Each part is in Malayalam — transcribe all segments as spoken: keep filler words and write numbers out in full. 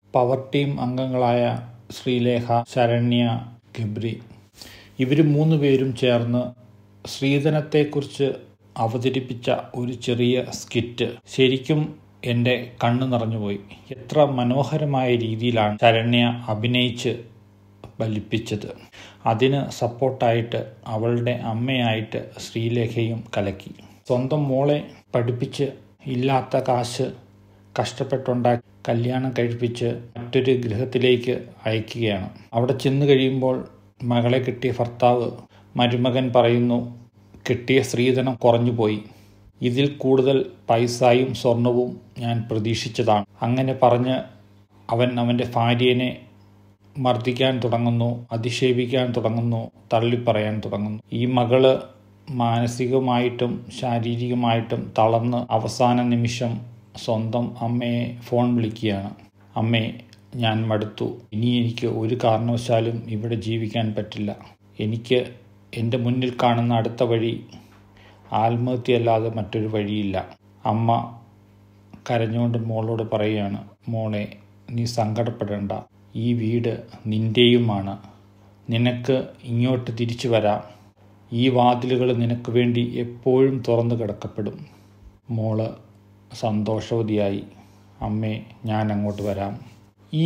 പവർ ടീം അംഗങ്ങളായ ശ്രീലേഖ, ശരണ്യ, ഗബ്രി ഇവർ മൂന്ന് പേരും ചേർന്ന് ശ്രീധനത്തെക്കുറിച്ച് അവതരിപ്പിച്ച ഒരു ചെറിയ സ്കിറ്റ് ശരിക്കും എൻ്റെ കണ്ണ് നിറഞ്ഞുപോയി. എത്ര മനോഹരമായ രീതിയിലാണ് ശരണ്യ അഭിനയിച്ച് ഫലിപ്പിച്ചത്. അതിന് സപ്പോർട്ടായിട്ട് അവളുടെ അമ്മയായിട്ട് ശ്രീലേഖയും കലക്കി. സ്വന്തം മോളെ പഠിപ്പിച്ച് ഇല്ലാത്ത കാശ് കഷ്ടപ്പെട്ടുണ്ടാക്കി കല്യാണം കഴിപ്പിച്ച് മറ്റൊരു ഗൃഹത്തിലേക്ക് അയക്കുകയാണ്. അവിടെ ചെന്ന് കഴിയുമ്പോൾ മകളെ കിട്ടിയ ഭർത്താവ് മരുമകൻ പറയുന്നു, കിട്ടിയ സ്ത്രീധനം കുറഞ്ഞുപോയി, ഇതിൽ കൂടുതൽ പൈസയും സ്വർണവും ഞാൻ പ്രതീക്ഷിച്ചതാണ്. അങ്ങനെ പറഞ്ഞ് അവൻ അവൻ്റെ ഭാര്യനെ മർദ്ദിക്കാൻ തുടങ്ങുന്നു, അധിക്ഷേപിക്കാൻ തുടങ്ങുന്നു, തള്ളിപ്പറയാൻ തുടങ്ങുന്നു. ഈ മകള് മാനസികമായിട്ടും ശാരീരികമായിട്ടും തളർന്ന് അവസാന നിമിഷം സ്വന്തം അമ്മയെ ഫോൺ വിളിക്കുകയാണ്. അമ്മേ, ഞാൻ മടുത്തു, ഇനി എനിക്ക് ഒരു കാരണവശാലും ഇവിടെ ജീവിക്കാൻ പറ്റില്ല. എനിക്ക് എൻ്റെ മുന്നിൽ കാണുന്ന അടുത്ത വഴി ആത്മഹത്യയല്ലാതെ മറ്റൊരു വഴിയില്ല. അമ്മ കരഞ്ഞുകൊണ്ട് മോളോട് പറയുകയാണ്, മോളെ നീ സങ്കടപ്പെടേണ്ട, ഈ വീട് നിൻ്റെയുമാണ്, നിനക്ക് ഇങ്ങോട്ട് തിരിച്ചു വരാം, ഈ വാതിലുകൾ നിനക്ക് വേണ്ടി എപ്പോഴും തുറന്നു കിടക്കപ്പെടും. മോള് സന്തോഷവതിയായി, അമ്മേ ഞാൻ അങ്ങോട്ട് വരാം. ഈ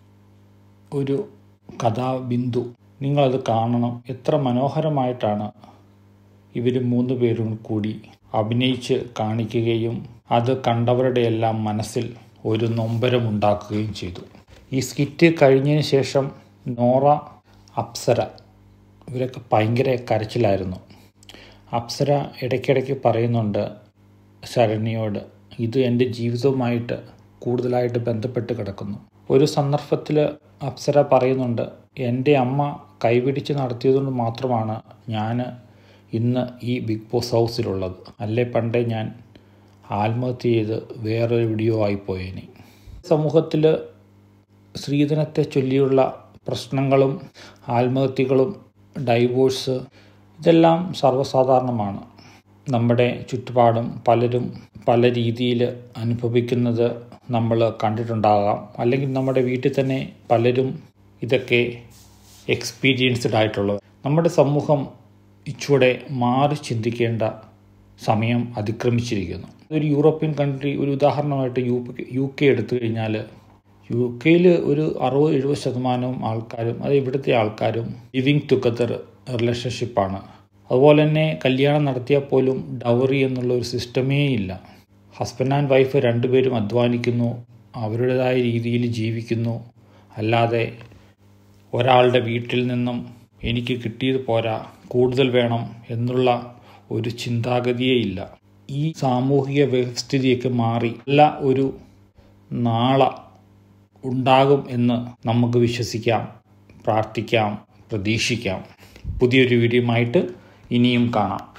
ഒരു കഥാബിന്ദു നിങ്ങളത് കാണണം. എത്ര മനോഹരമായിട്ടാണ് ഇവർ മൂന്ന് പേരും കൂടി അഭിനയിച്ച് കാണിക്കുകയും അത് കണ്ടവരുടെ എല്ലാം മനസ്സിൽ ഒരു നൊമ്പരമുണ്ടാക്കുകയും ചെയ്തു. ഈ സ്കിറ്റ് കഴിഞ്ഞതിന് ശേഷം നോറ, അപ്സര ഇവരൊക്കെ ഭയങ്കര കരച്ചിലായിരുന്നു. അപ്സര ഇടയ്ക്കിടയ്ക്ക് പറയുന്നുണ്ട് ശരണ്യയോട്, ഇത് എൻ്റെ ജീവിതവുമായിട്ട് കൂടുതലായിട്ട് ബന്ധപ്പെട്ട് കിടക്കുന്നു. ഒരു സന്ദർഭത്തിൽ അപ്സര പറയുന്നുണ്ട്, എൻ്റെ അമ്മ കൈപിടിച്ച് നടത്തിയതുകൊണ്ട് മാത്രമാണ് ഞാൻ ഇന്ന് ഈ ബിഗ് ബോസ് ഹൗസിലുള്ളത്, അല്ലേ പണ്ടേ ഞാൻ ആത്മഹത്യ ചെയ്ത് വേറെ എവിടെയോ ആയിപ്പോയേനെ. സമൂഹത്തിൽ സ്ത്രീധനത്തെ ചൊല്ലിയുള്ള പ്രശ്നങ്ങളും ആത്മഹത്യകളും ഡൈവോഴ്സ് ഇതെല്ലാം സർവ്വസാധാരണമാണ്. നമ്മുടെ ചുറ്റുപാടും പലരും പല രീതിയിൽ അനുഭവിക്കുന്നത് നമ്മൾ കണ്ടിട്ടുണ്ടാകാം. അല്ലെങ്കിൽ നമ്മുടെ വീട്ടിൽ തന്നെ പലരും ഇതൊക്കെ എക്സ്പീരിയൻസ്ഡ് ആയിട്ടുള്ളത്. നമ്മുടെ സമൂഹം ഇച്ചൂടെ മാറി ചിന്തിക്കേണ്ട സമയം അതിക്രമിച്ചിരിക്കുന്നു. ഒരു യൂറോപ്യൻ കൺട്രി, ഒരു ഉദാഹരണമായിട്ട് യു യു കെ എടുത്തു കഴിഞ്ഞാൽ യു കെയിൽ ഒരു അറുപത് എഴുപത് ശതമാനവും ആൾക്കാരും, അത് ഇവിടുത്തെ ആൾക്കാരും ലിവിങ് ടുഗദർ റിലേഷൻഷിപ്പാണ്. അതുപോലെ തന്നെ കല്യാണം നടത്തിയാൽ പോലും ഡൗറി എന്നുള്ള ഒരു സിസ്റ്റമേ ഇല്ല. ഹസ്ബൻഡ് ആൻഡ് വൈഫ് രണ്ടുപേരും അധ്വാനിക്കുന്നു, അവരുടേതായ രീതിയിൽ ജീവിക്കുന്നു. അല്ലാതെ ഒരാളുടെ വീട്ടിൽ നിന്നും എനിക്ക് കിട്ടിയത് പോരാ, കൂടുതൽ വേണം എന്നുള്ള ഒരു ചിന്താഗതിയേ ഇല്ല. ഈ സാമൂഹിക വ്യവസ്ഥിതിയൊക്കെ മാറി നല്ല ഒരു നാളെ ഉണ്ടാകും എന്ന് നമുക്ക് വിശ്വസിക്കാം, പ്രാർത്ഥിക്കാം, പ്രതീക്ഷിക്കാം. പുതിയൊരു വീഡിയോയുമായിട്ട് ഇനിയും കാണാം.